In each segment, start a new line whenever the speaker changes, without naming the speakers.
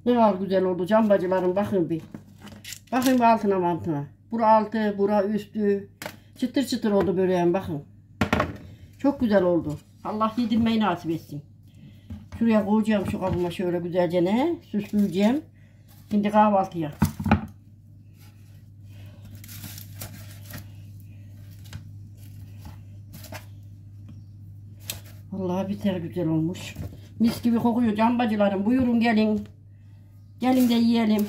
Ne kadar güzel oldu can bacılarım, bakın bir. Bakın bir altına mantına. Bura altı, bura üstü. Çıtır çıtır oldu böreğim, bakın. Çok güzel oldu. Allah yedirmeyi nasip etsin. Şuraya koyacağım şu kabıma şöyle güzelce ne? Süsleyeceğim. Şimdi kahvaltıya. Vallahi biter güzel olmuş. Mis gibi kokuyor can bacılarım. Buyurun gelin. Gelin de yiyelim.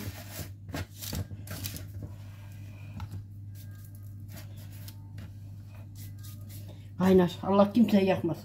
Kaynar. Allah kimseyi yakmasın.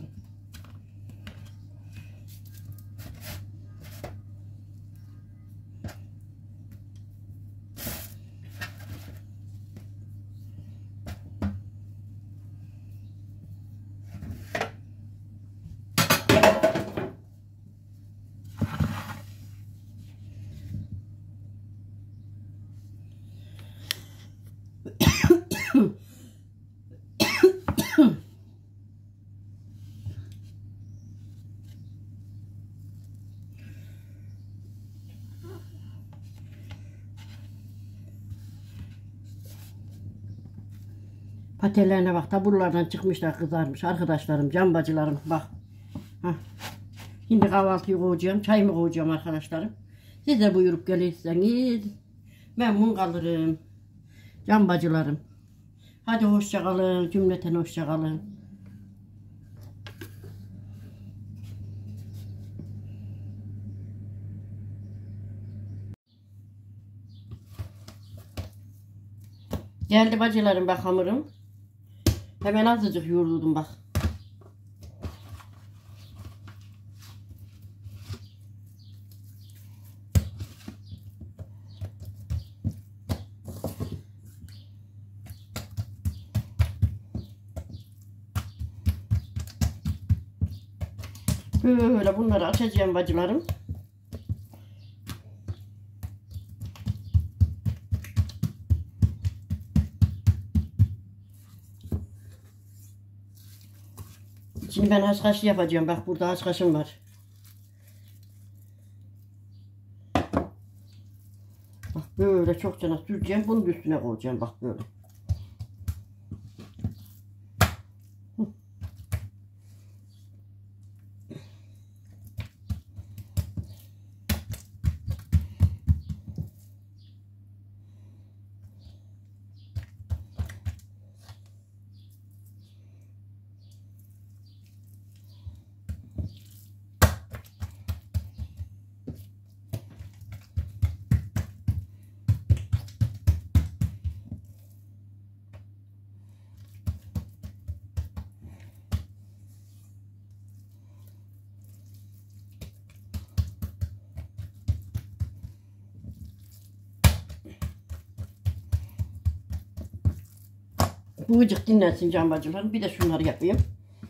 Patelerine bak, taburlardan çıkmışlar, kızarmış arkadaşlarım, can bacılarım, bak. Heh. Şimdi kahvaltıyı koyacağım, çayımı koyacağım arkadaşlarım. Siz de buyurup gelirseniz memnun kalırım can bacılarım. Hadi hoşça kalın, cümleten hoşça kalın. Geldi bacılarım, bak hamurum. Hemen azıcık yoğurdum bak. Böyle bunları açacağım bacılarım. Şimdi ben haşhaşlı yapacağım. Bak burada haşhaşım var. Bak böyle çok cana süreceğim. Bunun üstüne koyacağım. Bak böyle. Bu vıcık dinlensin can bacılarım. Bir de şunları yapayım.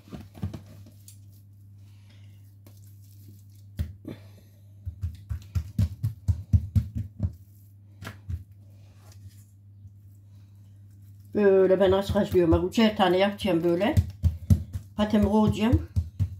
Böyle ben haşhaşlıyorum. Bak 3'er tane yapacağım böyle. Patemi koyacağım.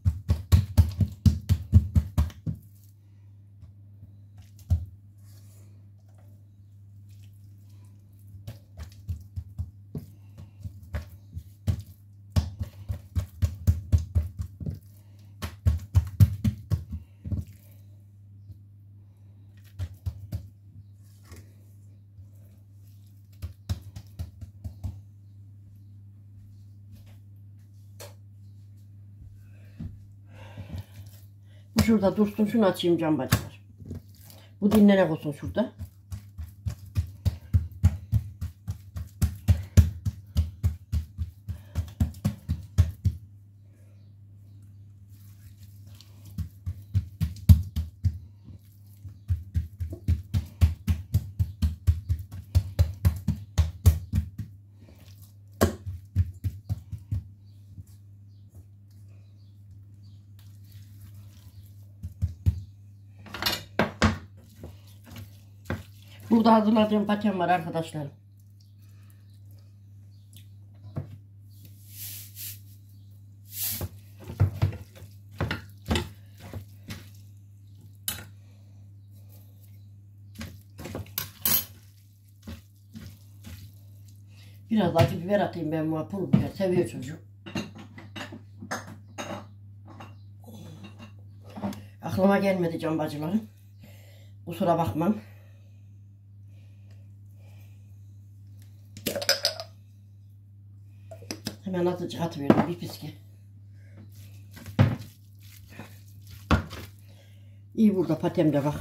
Bu şurada dursun. Şunu açayım can bacılar. Bu dinlene olsun şurada. Burada hazırladığım patem var arkadaşlar. Biraz acı biber atayım ben buna. Pul biber seviyor çocuk. Aklıma gelmedi can bacılarım. Kusura bakmam. Hemen azıcık atıverdim bir piski. İyi burada patemde bak.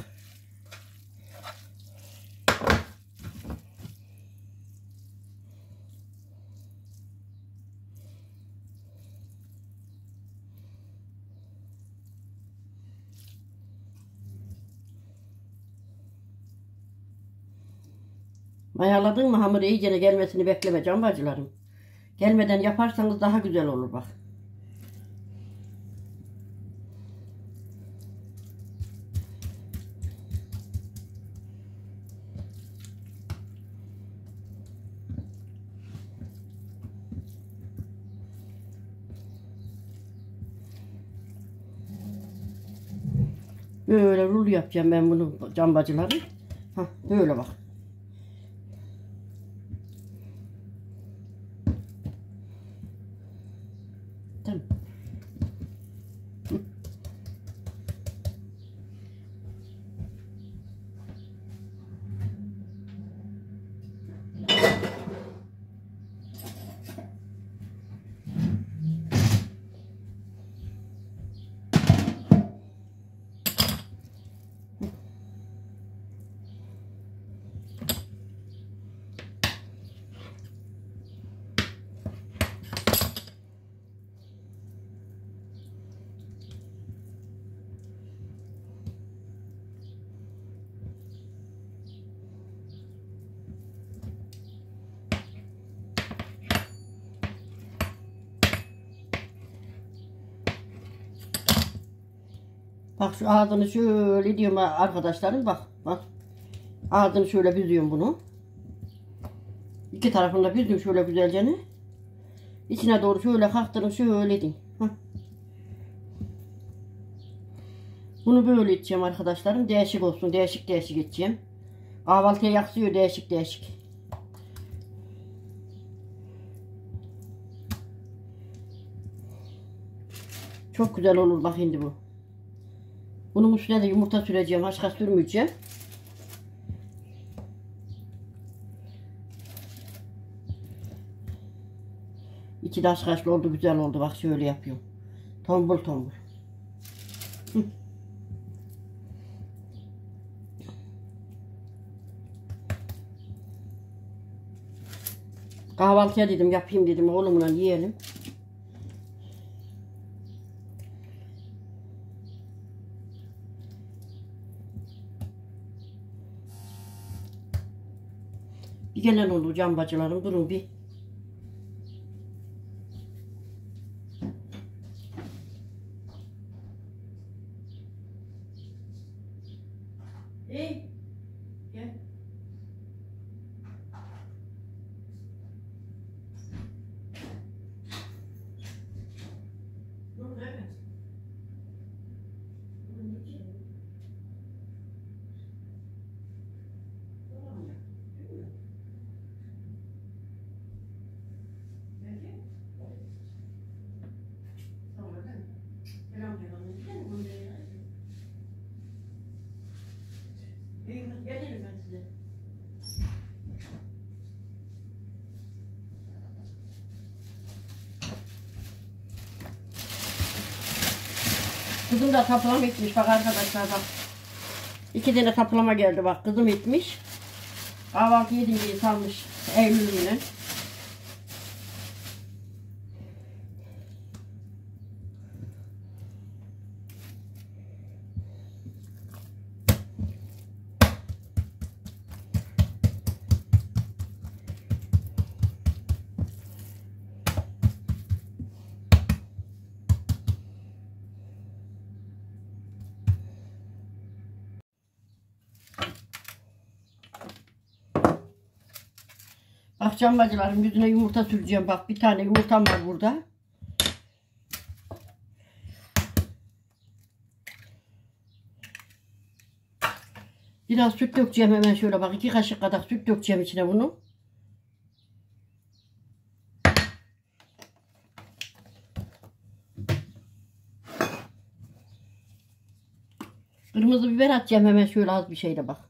Mayaladın mı hamuru iyicene gelmesini bekleme can bacılarım. Gelmeden yaparsanız daha güzel olur bak. Böyle rul yapacağım ben bunu can bacılarım. Hah, böyle bak. Tamam. Bak şu ağzını şöyle diyorum arkadaşlarım bak bak. Ağzını şöyle büzüyorum bunu. İki tarafında büzdüm şöyle güzelce. İçine doğru şöyle kalktırın şöyle din. Bunu böyle içeceğim arkadaşlarım. Değişik olsun. Değişik değişik içeceğim. Kahvaltıya yaksıyor değişik değişik. Çok güzel olur bak şimdi bu. Bunun üstüne de yumurta süreceğim. Başka sürmeyeceğim. İçi de haşhaşlı oldu. Güzel oldu. Bak şöyle yapıyorum. Tombul tombul. Kahvaltıya dedim yapayım dedim. Oğlumla yiyelim. Bir gelen oldu can bacılarım. Durun bir. Hey. Gel. Dur evet. Gelirim ben size. Kızım da taplama etmiş bak arkadaşlar bak. 2 tane taplama geldi bak kızım etmiş. Kahvaltı yedim diye salmış Eylül'üyle. Bak can bacılarım yüzüne yumurta süreceğim. Bak bir tane yumurtam var burada. Biraz süt dökeceğim hemen şöyle bak 2 kaşık kadar süt dökeceğim içine bunu. Kırmızı biber atacağım hemen şöyle az bir şeyle bak.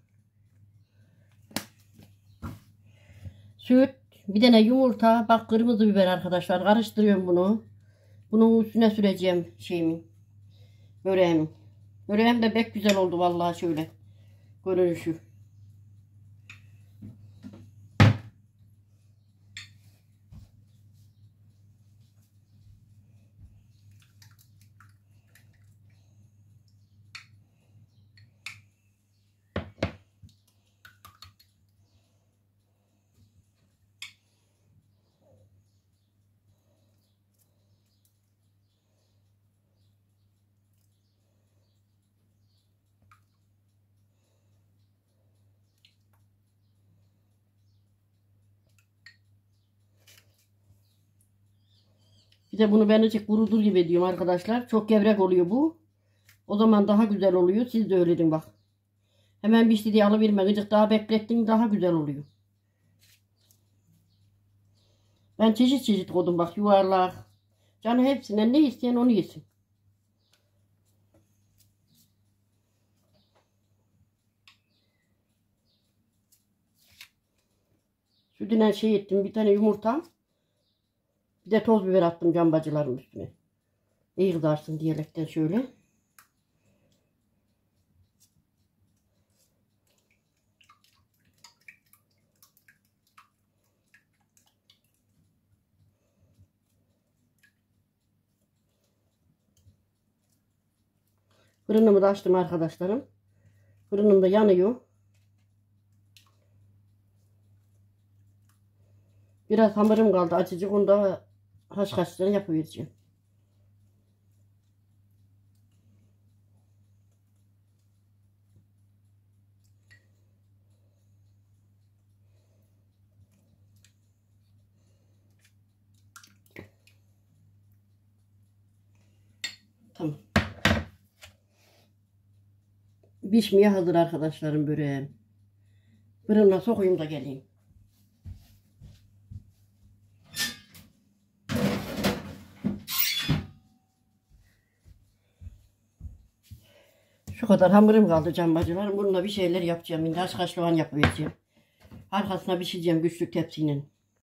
Süt, bir tane yumurta, bak kırmızı biber arkadaşlar. Karıştırıyorum bunu. Bunun üstüne süreceğim şeyimin. Böreğimin. Böreğim de pek güzel oldu vallahi şöyle. Görünüşü. Bir de bunu ben azıcık kurutur gibi ediyorum arkadaşlar. Çok gevrek oluyor bu. O zaman daha güzel oluyor. Siz de öyle edin bak. Hemen pişti diye alıverme. Azıcık daha beklettin daha güzel oluyor. Ben çeşit çeşit koydum bak, yuvarlak. Canı hepsinden ne isteyen onu yesin. Sütünden şey ettim, bir tane yumurta. Bir de toz biber attım cambacıların üstüne. İyi kızarsın diyerekten şöyle. Fırınımı da açtım arkadaşlarım. Fırınım da yanıyor. Biraz hamurum kaldı açıcık, onu da haşhaşları yapıvereceğim. Tamam. Pişmeye hazır arkadaşlarım böreğim. Fırına sokayım da geleyim. Şu kadar hamurum kaldı cambacılarım. Bununla bir şeyler yapacağım. Şimdi haşhaşlığa yapıvereceğim. Arkasına pişireceğim güçlük tepsiyle.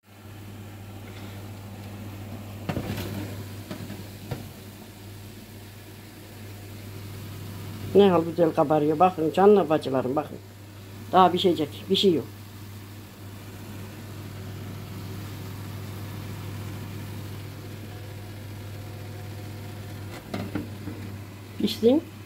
Ne hal güzel kabarıyor. Bakın canlı bacılarım bakın. Daha pişecek. Pişiyor. Pişsin.